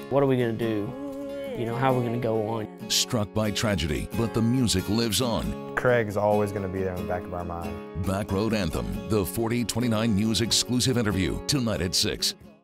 What are we going to do? You know, how are we going to go on? Struck by tragedy, but the music lives on. Craig's always going to be there in the back of our mind. Backroad Anthem, the 40/29 News exclusive interview, tonight at 6.